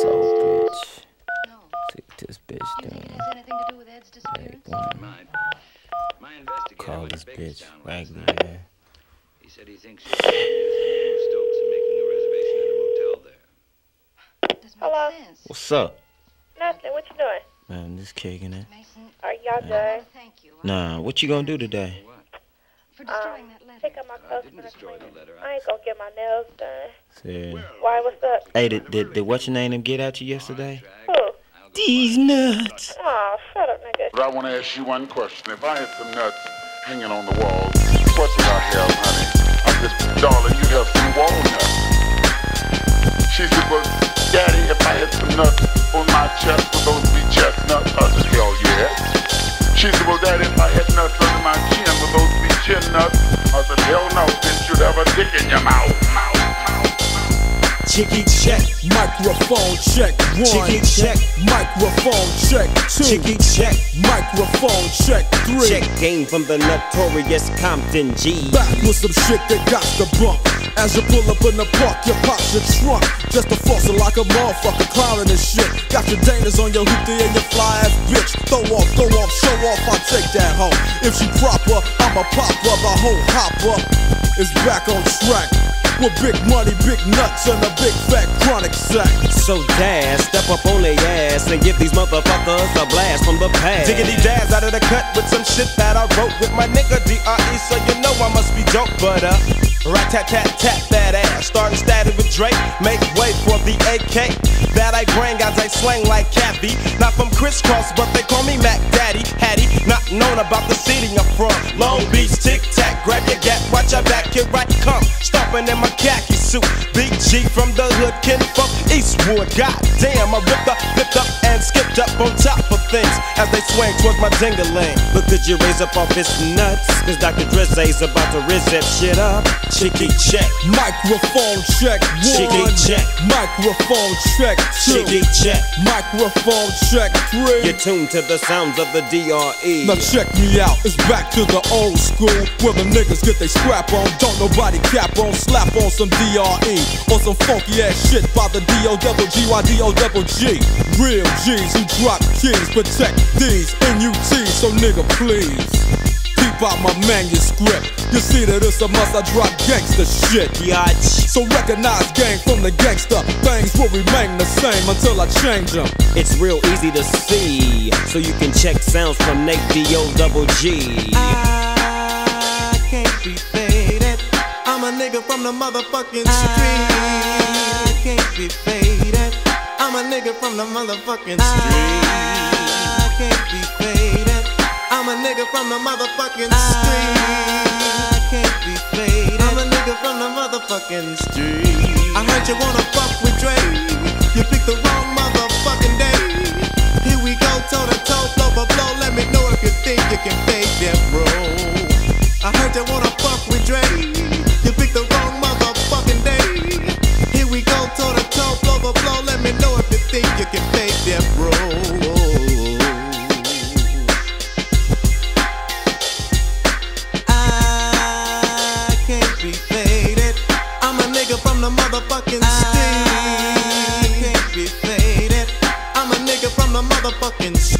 bitch. See what this bitch doing. Call this bitch raggedy-ass. He said he thinks she's Stokes and making a reservation at a motel there. Hello? What's up? Nothing. What you doing? Man, this kicking it. Are y'all done? Nah, what you gonna do today? Pick up my clothes for the cleaning. I ain't gonna get my nails done. See. Why, what's up? Hey, did what's your name get at you yesterday? Who? Deeez Nuttz. Aw, shut up, nigga. But I want to ask you one question. If I had some nuts hanging on the wall, what would I have, honey? I said, darling, you have some walnuts. She said, well, Daddy, if I had some nuts on my chest, would those be chestnuts? I said, hell yeah. She said, well, Daddy, if I had nuts under my chin, would those be chin nuts? I said, hell no, didn't you have a dick in your mouth? Chiggie check, microphone check, 1. Chiggie check, microphone check, 2. Chiggie check, microphone check, 3. Check game from the notorious Compton G. Back with some shit that got the bump. As you pull up in the park, you pop your trunk. Just a fossil like a motherfucker clowning and shit. Got your Danas on your hoopty and your fly ass bitch. Throw off, show off, I'll take that home. If she proper, I'ma pop up, the whole hopper is back on track. With big money, big nuts, and a big fat chronic sack. So Daz, step up on their ass and give these motherfuckers a blast from the past. Diggity-Daz out of the cut with some shit that I wrote with my nigga Deeez, so you know I must be dope, but rat-tat-tat-tat that ass. Starting static with Dre, make way for the AK. That I bring as I slang like Cappy. Not from crisscross, but they call me Mac Daddy. Hattie, not known about the city I'm from. Long Beach, tic-tac, grab your gat, watch your back, here I come. Stomping in my khaki suit, Big G from the hood, kinfolk Eastwood. Goddamn, I ripped up, flipped up, and skipped up on top of things as they swing towards my ding-a-ling. But could you raise up off his nuts? Cause Dr. Drizzy's about to rizz that shit up. Chiggie check, microphone check, 1. Chiggie check, microphone check, 2. Chiggie check, microphone check, 3. you're tuned to the sounds of the DRE. Now check me out, it's back to the old school where the niggas get they scrap on. Don't nobody cap on, slap on some DRE or some funky ass shit by the D-O-double-G-Y-D-O-double-G. Real G's who drop keys, protect these N-U-T, so nigga please peep out my manuscript. You see that it's a must, I drop gangsta shit. Yatch. So recognize gang from the gangster. Things will remain the same until I change them. It's real easy to see, so you can check sounds from Nate D-O-double-G. I can't be faded. I'm a nigga from the motherfucking street. I can't be faded. I'm a nigga from the motherfucking street. I can't be faded. I'm a nigga from the motherfucking street. I can't be faded. I'm a nigga from the motherfucking street. I heard you wanna fuck with Dre. You picked the wrong motherfucking day. Here we go, toe to toe, blow for blow. Let me know if you think you can fake that, bro. I heard you wanna fuck with Dre. You picked the wrong motherfucking day. Here we go, toe to toe, blow for blow. Let me know if you think you can fake that, bro. I can't be faded. I'm a nigga from the motherfucking street. I can't be faded. I'm a nigga from the motherfucking street.